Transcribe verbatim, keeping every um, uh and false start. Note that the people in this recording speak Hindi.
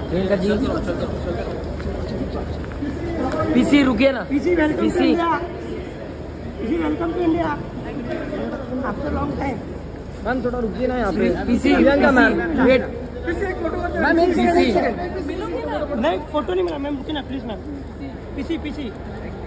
प्रियंका जी पीसी रुकिए ना। PC welcome PC to India. PC welcome to India. After long time. Ma'am थोड़ा रुकिए ना यहाँ पे। PC Priyanka ma'am wait ma'am एक नहीं फोटो नहीं मिला मैम, रुकिए ना प्लीज मैम। PC PC